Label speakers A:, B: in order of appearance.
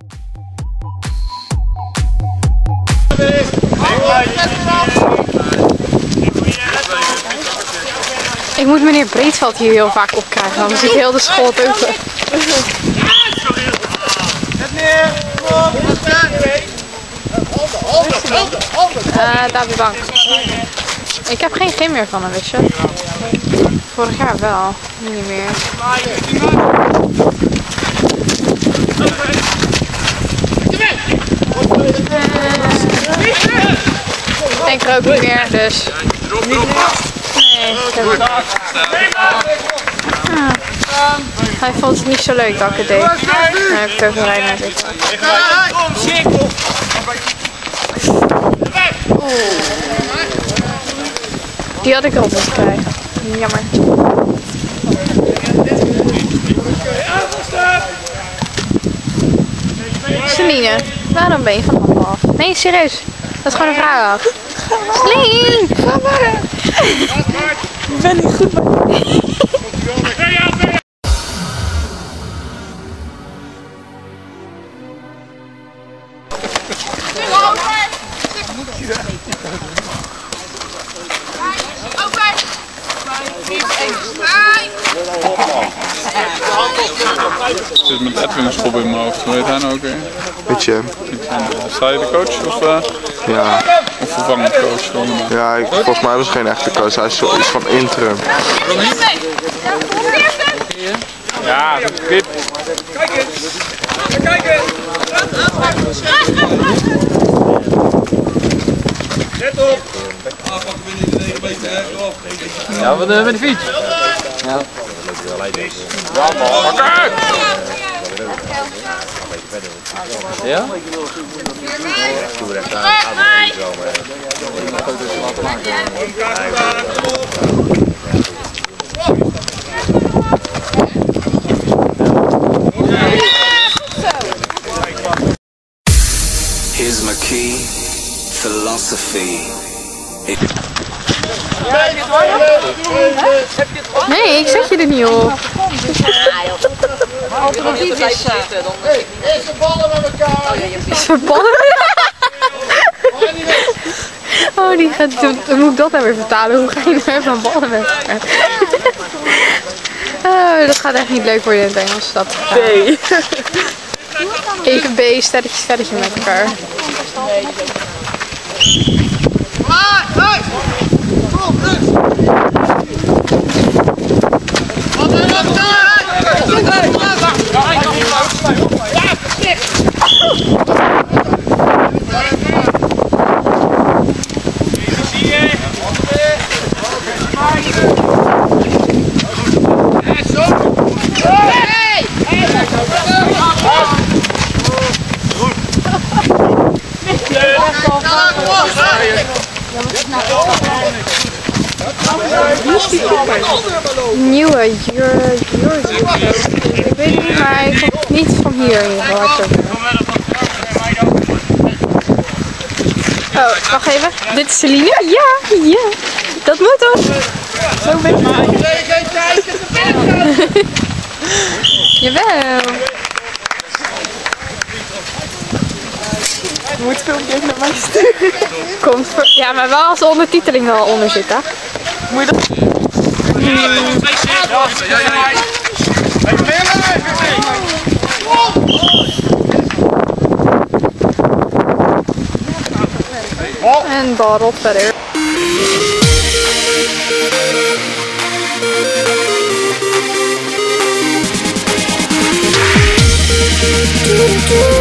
A: Ik moet meneer Breedveld hier heel vaak opkrijgen, anders zit heel de school open. Daar bedankt. Ik heb geen gym meer van hem, weet je. Vorig jaar wel, nu niet meer. Ik denk er ook niet meer, dus. Nee, hij vond het niet zo leuk dat ik het deed. Dan heb ik het ook rijden naar zitten. Die had ik erop moeten krijgen. Jammer. Celine, waarom ben je van handbal af? Nee, serieus. Dat is gewoon een vraag. Celine! Ga maar! Ik ben niet goed bij.
B: Ik zit met Edwin een schop in mijn hoofd, hoe heet hij nou ook weer?
C: Etienne.
B: Sta je de coach of,
C: ja.
B: Of vervangend coach?
C: Ja, volgens mij was het geen echte coach, hij is zoiets van interim.
B: Ja, dat is kip. Kijk eens! Kijk eens! Let op! Ja, met de fiets. Ja. Pakken! Ja?
D: Here's my key, philosophy.
A: Nee, ik zet je er niet op.
E: Alternatief is eerst ballen met elkaar.
A: Is ballen? Oh, die gaat. Dan moet ik dat nou weer vertalen. Hoe ga je nou even aan ballen met elkaar? Oh, dat gaat echt niet leuk worden in het Engels. Dat B. Even B, sterretje, sterretje met elkaar. Nieuwe Euro. Ik weet het niet, maar hij komt niet van hier in ieder geval. Oh, wacht even. Dit is Celine? Ja, ja. Dat moet toch? Zo ben ik. Jawel.
E: Je moet filmpje even naar mij sturen.
A: Komt voor, ja, maar wel als de ondertiteling wel onder zit, hè?
E: Moet je dat...
A: En bal rolt verder.
D: Do